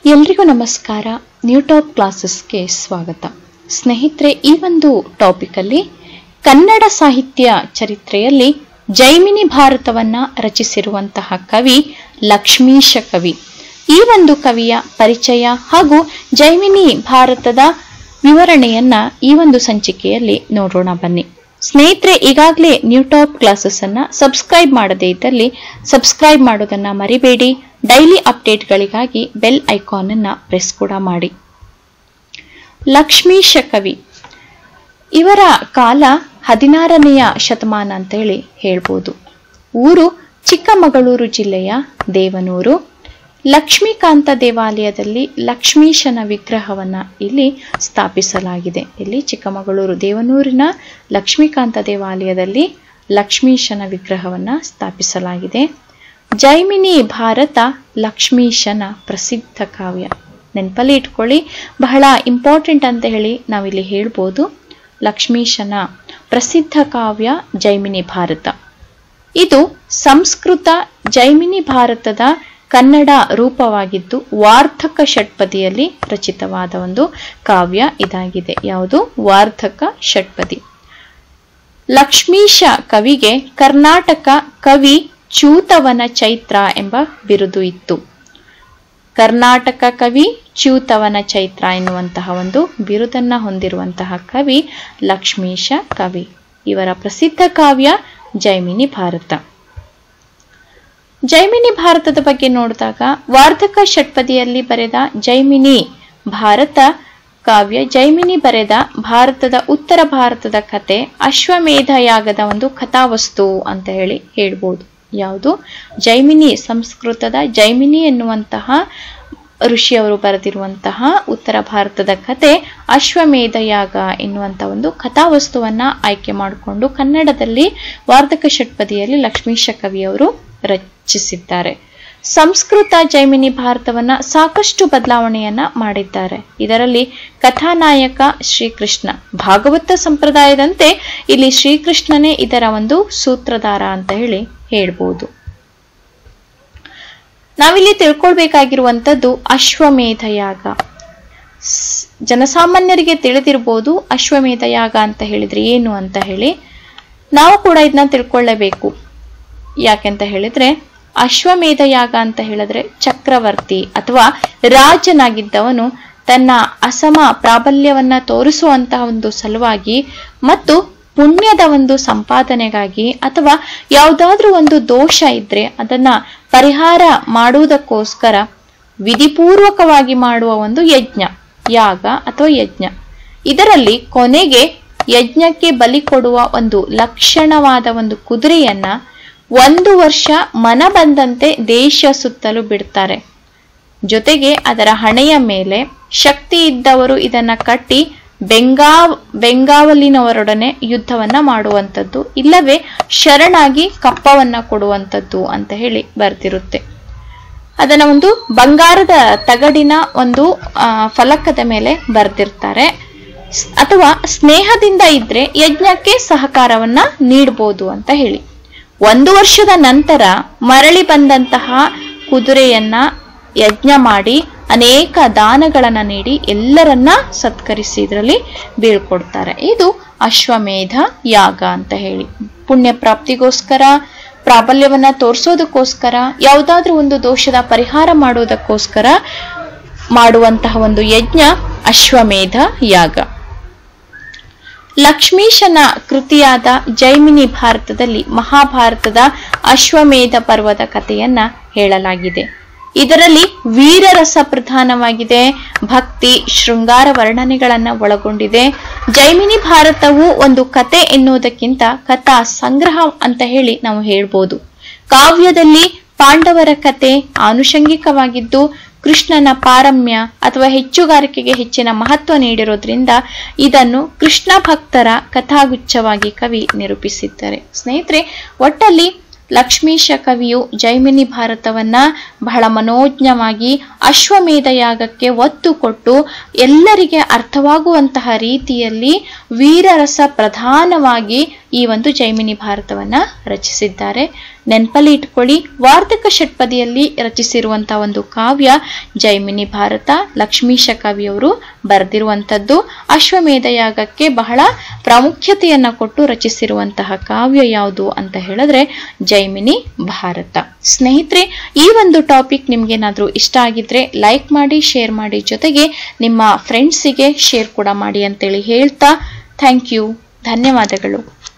ಎಲ್ರಿಗೂ ನಮಸ್ಕಾರ. New top ಕ್ಲಾಸಸ್ಗೆ ಸ್ವಾಗತ. ಸ್ನೇಹಿತರೆ, ಈ ಒಂದು ಟಾಪಿಕ್ ಅಲ್ಲಿ ಕನ್ನಡ ಸಾಹಿತ್ಯ ಚರಿತ್ರೆಯಲ್ಲಿ ಜೈಮಿನಿ ಭಾರತವನ್ನ ರಚಿಸಿರುವಂತಹ ಕವಿ ಲಕ್ಷ್ಮೀಶ ಕವಿ. ಈ ಒಂದು ಕವಿಯ ಪರಿಚಯ ಹಾಗೂ ಜೈಮಿನಿ ಭಾರತದ ವಿವರಣೆಯನ್ನ ಈ ಒಂದು ಸಂಚಿಕೆಯಲ್ಲಿ ನೋಡೋಣ ಬನ್ನಿ. ಸ್ನೇಹಿತರೆ, ಈಗಾಗಲೇ ನ್ಯೂ ಟಾಪ್ ಕ್ಲಾಸಸ್ ಅನ್ನ ಸಬ್ಸ್ಕ್ರೈಬ್ ಮಾಡದೇ ಇದ್ದಲ್ಲಿ ಸಬ್ಸ್ಕ್ರೈಬ್ ಮಾಡೋದನ್ನ ಮರಿಬೇಡಿ. ಡೈಲಿ ಅಪ್ಡೇಟ್ಗಳಿಗಾಗಿ ಬೆಲ್ ಐಕಾನ್ ಅನ್ನ ಪ್ರೆಸ್ ಕೂಡ ಮಾಡಿ. ಲಕ್ಷ್ಮೀಶ ಕವಿ ಇವರ ಕಾಲ 16ನೇ ಶತಮಾನ ಅಂತ ಹೇಳಿ ಹೇಳ್ಬೋದು. ಊರು ಚಿಕ್ಕಮಗಳೂರು ಜಿಲ್ಲೆಯ ದೇವನೂರು. ಲಕ್ಷ್ಮೀಕಾಂತ ದೇವಾಲಯದಲ್ಲಿ ಲಕ್ಷ್ಮೀಶನ ವಿಗ್ರಹವನ್ನ ಇಲ್ಲಿ ಸ್ಥಾಪಿಸಲಾಗಿದೆ. ಇಲ್ಲಿ ಚಿಕ್ಕಮಗಳೂರು ದೇವನೂರಿನ ಲಕ್ಷ್ಮೀಕಾಂತ ದೇವಾಲಯದಲ್ಲಿ ಲಕ್ಷ್ಮೀಶನ ವಿಗ್ರಹವನ್ನ ಸ್ಥಾಪಿಸಲಾಗಿದೆ. ಜೈಮಿನಿ ಭಾರತ ಲಕ್ಷ್ಮೀಶನ ಪ್ರಸಿದ್ಧ ಕಾವ್ಯ. ನೆನಪಲ್ಲಿ ಇಟ್ಕೊಳ್ಳಿ, ಬಹಳ ಇಂಪಾರ್ಟೆಂಟ್ ಅಂತ ಹೇಳಿ ನಾವಿಲ್ಲಿ ಹೇಳ್ಬೋದು. ಲಕ್ಷ್ಮೀಶನ ಪ್ರಸಿದ್ಧ ಕಾವ್ಯ ಜೈಮಿನಿ ಭಾರತ. ಇದು ಸಂಸ್ಕೃತ ಜೈಮಿನಿ ಭಾರತದ ಕನ್ನಡ ರೂಪವಾಗಿದ್ದು ವಾರ್ಧಕ ಷಟ್ಪದಿಯಲ್ಲಿ ರಚಿತವಾದ ಒಂದು ಕಾವ್ಯ ಇದಾಗಿದೆ. ಯಾವುದು? ವಾರ್ಧಕ ಷಟ್ಪದಿ. ಲಕ್ಷ್ಮೀಶ ಕವಿಗೆ ಕರ್ನಾಟಕ ಕವಿ ಚ್ಯೂತವನ ಚೈತ್ರ ಎಂಬ ಬಿರುದು ಇತ್ತು. ಕರ್ನಾಟಕ ಕವಿ ಚ್ಯೂತವನ ಚೈತ್ರ ಎನ್ನುವಂತಹ ಒಂದು ಬಿರುದನ್ನ ಹೊಂದಿರುವಂತಹ ಕವಿ ಲಕ್ಷ್ಮೀಶ ಕವಿ. ಇವರ ಪ್ರಸಿದ್ಧ ಕಾವ್ಯ ಜೈಮಿನಿ ಭಾರತ. ಜೈಮಿನಿ ಭಾರತದ ಬಗ್ಗೆ ನೋಡಿದಾಗ ವಾರ್ಧಕ ಷಟ್ಪದಿಯಲ್ಲಿ ಬರೆದ ಜೈಮಿನಿ ಭಾರತ ಕಾವ್ಯ, ಜೈಮಿನಿ ಬರೆದ ಭಾರತದ ಉತ್ತರ ಭಾರತದ ಕತೆ ಅಶ್ವಮೇಧ ಯಾಗದ ಒಂದು ಕಥಾವಸ್ತು ಅಂತ ಹೇಳಿ ಹೇಳ್ಬೋದು. ಯಾವುದು? ಜೈಮಿನಿ, ಸಂಸ್ಕೃತದ ಜೈಮಿನಿ ಎನ್ನುವಂತಹ ಋಷಿಯವರು ಬರೆದಿರುವಂತಹ ಉತ್ತರ ಭಾರತದ ಕತೆ ಅಶ್ವಮೇಧ ಯಾಗ ಎನ್ನುವಂತ ಒಂದು ಕಥಾವಸ್ತುವನ್ನ ಆಯ್ಕೆ ಮಾಡಿಕೊಂಡು ಕನ್ನಡದಲ್ಲಿ ವಾರ್ಧಕ ಷಟ್ಪದಿಯಲ್ಲಿ ಲಕ್ಷ್ಮೀಶ ಕವಿಯವರು ರಚಿಸಿದ್ದಾರೆ. ಸಂಸ್ಕೃತ ಜೈಮಿನಿ ಭಾರತವನ್ನ ಸಾಕಷ್ಟು ಬದಲಾವಣೆಯನ್ನ ಮಾಡಿದ್ದಾರೆ. ಇದರಲ್ಲಿ ಕಥಾನಾಯಕ ಶ್ರೀಕೃಷ್ಣ. ಭಾಗವತ ಸಂಪ್ರದಾಯದಂತೆ ಇಲ್ಲಿ ಶ್ರೀಕೃಷ್ಣನೇ ಇದರ ಒಂದು ಸೂತ್ರಧಾರ ಅಂತ ಹೇಳಿ ಹೇಳ್ಬೋದು. ನಾವಿಲ್ಲಿ ತಿಳ್ಕೊಳ್ಬೇಕಾಗಿರುವಂಥದ್ದು ಅಶ್ವಮೇಧ ಯಾಗ. ಜನಸಾಮಾನ್ಯರಿಗೆ ತಿಳಿದಿರ್ಬೋದು ಅಶ್ವಮೇಧ ಯಾಗ ಅಂತ ಹೇಳಿದ್ರೆ ಏನು ಅಂತ ಹೇಳಿ. ನಾವು ಕೂಡ ಇದನ್ನ ತಿಳ್ಕೊಳ್ಳೇಬೇಕು. ಯಾಕೆಂತ ಹೇಳಿದ್ರೆ ಅಶ್ವಮೇಧ ಯಾಗ ಅಂತ ಹೇಳಿದ್ರೆ ಚಕ್ರವರ್ತಿ ಅಥವಾ ರಾಜನಾಗಿದ್ದವನು ತನ್ನ ಅಸಮ ಪ್ರಾಬಲ್ಯವನ್ನ ತೋರಿಸುವಂತಹ ಒಂದು ಸಲುವಾಗಿ ಮತ್ತು ಪುಣ್ಯದ ಒಂದು ಸಂಪಾದನೆಗಾಗಿ ಅಥವಾ ಯಾವುದಾದ್ರೂ ಒಂದು ದೋಷ ಇದ್ರೆ ಅದನ್ನ ಪರಿಹಾರ ಮಾಡುವುದಕ್ಕೋಸ್ಕರ ವಿಧಿಪೂರ್ವಕವಾಗಿ ಮಾಡುವ ಒಂದು ಯಜ್ಞ, ಯಾಗ ಅಥವಾ ಯಜ್ಞ. ಇದರಲ್ಲಿ ಕೊನೆಗೆ ಯಜ್ಞಕ್ಕೆ ಬಲಿ ಕೊಡುವ ಒಂದು ಲಕ್ಷಣವಾದ ಒಂದು ಕುದುರೆಯನ್ನ 1 ವರ್ಷ ಮನ ಬಂದಂತೆ ದೇಶ ಸುತ್ತಲೂ ಬಿಡ್ತಾರೆ. ಜೊತೆಗೆ ಅದರ ಹಣೆಯ ಮೇಲೆ ಶಕ್ತಿ ಇದ್ದವರು ಇದನ್ನ ಕಟ್ಟಿ ಬೆಂಗಾವಲಿನವರೊಡನೆ ಯುದ್ಧವನ್ನ ಮಾಡುವಂಥದ್ದು, ಇಲ್ಲವೇ ಶರಣಾಗಿ ಕಪ್ಪವನ್ನ ಕೊಡುವಂಥದ್ದು ಅಂತ ಹೇಳಿ ಬರ್ತಿರುತ್ತೆ. ಅದನ್ನ ಒಂದು ಬಂಗಾರದ ತಗಡಿನ ಒಂದು ಫಲಕದ ಮೇಲೆ ಬರ್ದಿರ್ತಾರೆ. ಅಥವಾ ಸ್ನೇಹದಿಂದ ಇದ್ರೆ ಯಜ್ಞಕ್ಕೆ ಸಹಕಾರವನ್ನ ನೀಡಬಹುದು ಅಂತ ಹೇಳಿ. 1 ವರ್ಷದ ನಂತರ ಮರಳಿ ಬಂದಂತಹ ಕುದುರೆಯನ್ನ ಯಜ್ಞ ಮಾಡಿ ಅನೇಕ ದಾನಗಳನ್ನ ನೀಡಿ ಎಲ್ಲರನ್ನ ಸತ್ಕರಿಸಿ ಇದರಲ್ಲಿ ಬೀಳ್ಕೊಡ್ತಾರೆ. ಇದು ಅಶ್ವಮೇಧ ಯಾಗ ಅಂತ ಹೇಳಿ. ಪುಣ್ಯ ಪ್ರಾಪ್ತಿಗೋಸ್ಕರ, ಪ್ರಾಬಲ್ಯವನ್ನ ತೋರಿಸೋದಕ್ಕೋಸ್ಕರ, ಯಾವುದಾದ್ರೂ ಒಂದು ದೋಷದ ಪರಿಹಾರ ಮಾಡೋದಕ್ಕೋಸ್ಕರ ಮಾಡುವಂತಹ ಒಂದು ಯಜ್ಞ ಅಶ್ವಮೇಧ ಯಾಗ. ಲಕ್ಷ್ಮೀಶನ ಕೃತಿಯಾದ ಜೈಮಿನಿ ಭಾರತದಲ್ಲಿ ಮಹಾಭಾರತದ ಅಶ್ವಮೇಧ ಪರ್ವದ ಕಥೆಯನ್ನ ಹೇಳಲಾಗಿದೆ. ಇದರಲ್ಲಿ ವೀರರಸ ಪ್ರಧಾನವಾಗಿದೆ. ಭಕ್ತಿ, ಶೃಂಗಾರ ವರ್ಣನೆಗಳನ್ನ ಒಳಗೊಂಡಿದೆ. ಜೈಮಿನಿ ಭಾರತವು ಒಂದು ಕತೆ ಎನ್ನುವುದಕ್ಕಿಂತ ಕಥಾ ಸಂಗ್ರಹ ಅಂತ ಹೇಳಿ ನಾವು ಹೇಳ್ಬೋದು. ಕಾವ್ಯದಲ್ಲಿ ಪಾಂಡವರ ಕತೆ ಆನುಷಂಗಿಕವಾಗಿದ್ದು ಕೃಷ್ಣನ ಪಾರಮ್ಯ ಅಥವಾ ಹೆಚ್ಚುಗಾರಿಕೆಗೆ ಹೆಚ್ಚಿನ ಮಹತ್ವ ನೀಡಿರೋದ್ರಿಂದ ಇದನ್ನು ಕೃಷ್ಣ ಭಕ್ತರ ಕಥಾಗುಚ್ಛವಾಗಿ ಕವಿ ನಿರೂಪಿಸಿದ್ದಾರೆ. ಸ್ನೇಹಿತರೆ, ಒಟ್ಟಲ್ಲಿ ಲಕ್ಷ್ಮೀಶ ಕವಿಯು ಜೈಮಿನಿ ಭಾರತವನ್ನ ಬಹಳ ಮನೋಜ್ಞವಾಗಿ ಅಶ್ವಮೇಧ ಯಾಗಕ್ಕೆ ಒತ್ತು ಕೊಟ್ಟು ಎಲ್ಲರಿಗೆ ಅರ್ಥವಾಗುವಂತಹ ರೀತಿಯಲ್ಲಿ ವೀರರಸ ಪ್ರಧಾನವಾಗಿ ಈ ಒಂದು ಜೈಮಿನಿ ಭಾರತವನ್ನ ರಚಿಸಿದ್ದಾರೆ. ನೆನಪಲ್ಲಿ ಇಟ್ಕೊಳ್ಳಿ, ವಾರ್ಧಕ ಷಟ್ಪದಿಯಲ್ಲಿ ರಚಿಸಿರುವಂತಹ ಒಂದು ಕಾವ್ಯ ಜೈಮಿನಿ ಭಾರತ. ಲಕ್ಷ್ಮೀಶ ಕವಿಯವರು ಬರೆದಿರುವಂಥದ್ದು. ಅಶ್ವಮೇಧ ಯಾಗಕ್ಕೆ ಬಹಳ ಪ್ರಾಮುಖ್ಯತೆಯನ್ನ ಕೊಟ್ಟು ರಚಿಸಿರುವಂತಹ ಕಾವ್ಯ ಯಾವುದು ಅಂತ ಹೇಳಿದ್ರೆ ಜೈಮಿನಿ ಭಾರತ. ಸ್ನೇಹಿತರೆ, ಈ ಒಂದು ಟಾಪಿಕ್ ನಿಮ್ಗೇನಾದ್ರೂ ಇಷ್ಟ ಆಗಿದ್ರೆ ಲೈಕ್ ಮಾಡಿ, ಶೇರ್ ಮಾಡಿ, ಜೊತೆಗೆ ನಿಮ್ಮ ಫ್ರೆಂಡ್ಸಿಗೆ ಶೇರ್ ಕೂಡ ಮಾಡಿ ಅಂತೇಳಿ ಹೇಳ್ತಾ ಥ್ಯಾಂಕ್ ಯು, ಧನ್ಯವಾದಗಳು.